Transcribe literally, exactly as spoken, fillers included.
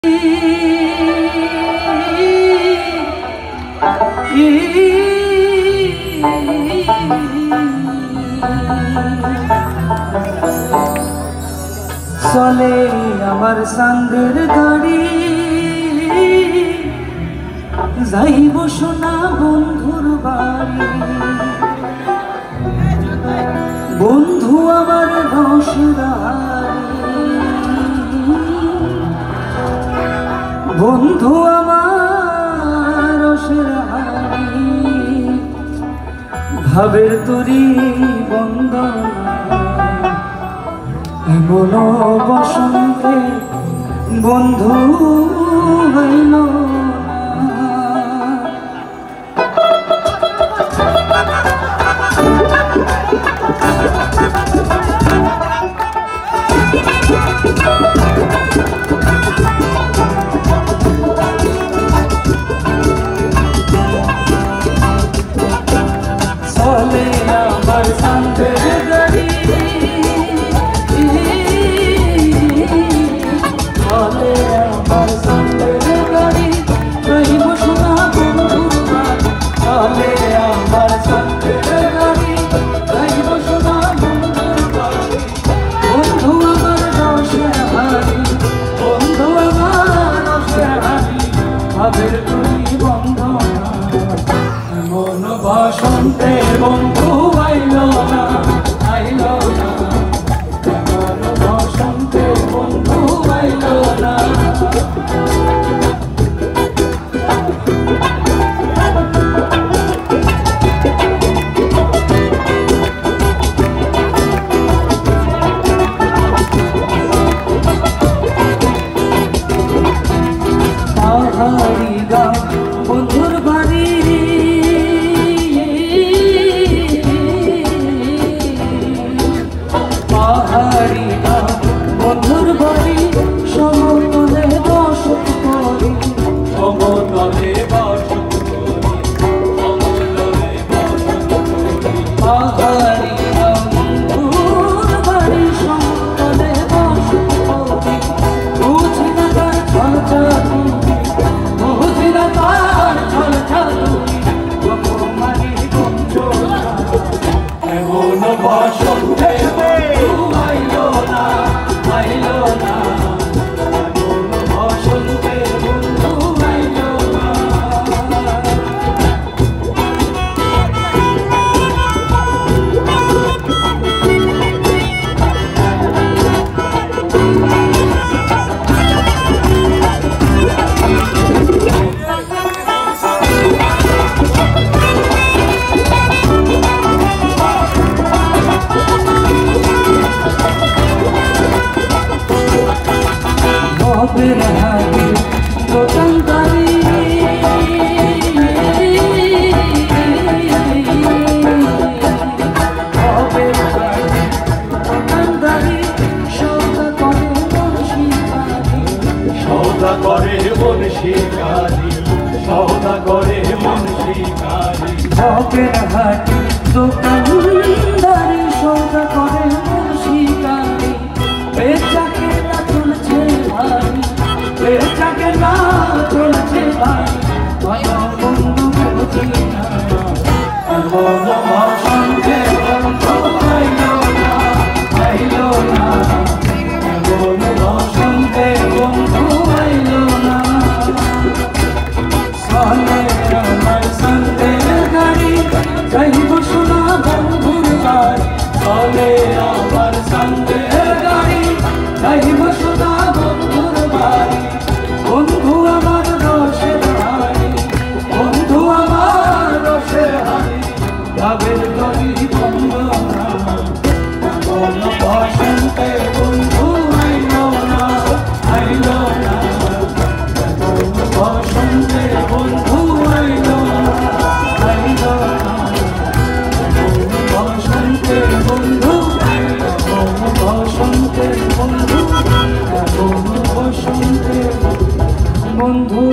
চলে আমার সান্দের গাড়ি, যাইব সোনা বন্ধুর বাড়ি। বন্ধু আমার রসরাহারি, বন্ধু আমার রসরাহারি। ভাবের তরি বন্দনা এমন বসন্তে বন্ধু হইল চলে আমার সান্দের গাড়ি, চলে আমার সান্দের গাড়ি, যাইব সোনা বন্ধুর বাড়ি। চলে আমার সান্দের গাড়ি, যাইব সোনা বন্ধুর বাড়ি। বন্ধু আমার রসরাহারি, বন্ধু আমার রসরাহারি। ভাবের তরি বন্দনা এমন বসন্তে বন্ধু আইল না, আইল না। এমন বসন্তে বন্ধু আইল না। পাহাড়ি গাঁ বন্ধুর বাড়ি, পাহাড়ি গাঁ বন্ধুর বাড়ি। সমতলে বসত করি, সমতলে বসত করি, সমতলে বসত করি। পাহাড়ি গাঁ বন্ধুর বাড়ি, সমতলে বসত করি। বুঝি না তার ছলছাতুরি, বুঝি না তার ছলছাতুরি। গোপমারি বঞ্চনা এমন বসন্তে বন্ধু আইল না, আইল না। এমন বসন্তে বন্ধু আইল না। ভবের হাতে দোকানদারি, ভবের হাতে দোকানদারি। সৌদা করে মন শিকারি, সৌদা করে মন শিকারি, সৌদা করে মন শিকারি। ভবের হাতে দোকানদারি, সৌদা করে মন শিকারি। বেচাকে না চলছে ভাই, বেচাকে না চলছে ভাই। ভালো বন্ধু বুঝি না, এমন বসন্তে বন্ধু আইল না, আইল না। এমন বসন্তে বন্ধু আইল না। চলে আমার সান্দের গাড়ি, যাইব সোনা বন্ধুর বাড়ি। চলে আমার সান্দের গাড়ি, যাইব সোনা বন্ধুর বাড়ি। বন্ধু আমার রসরাহারি, বন্ধু আমার রসরাহারি। ভাবের তরি বন্দনা এমন বসন্তে বন্ধু আইল না, আইল না। এমন বসন্তে বন্ধু আইল না, আইল না। এমন বসন্তে বন্ধু, এমন বসন্তে বন্ধু, এমন বসন্তে বন্ধু।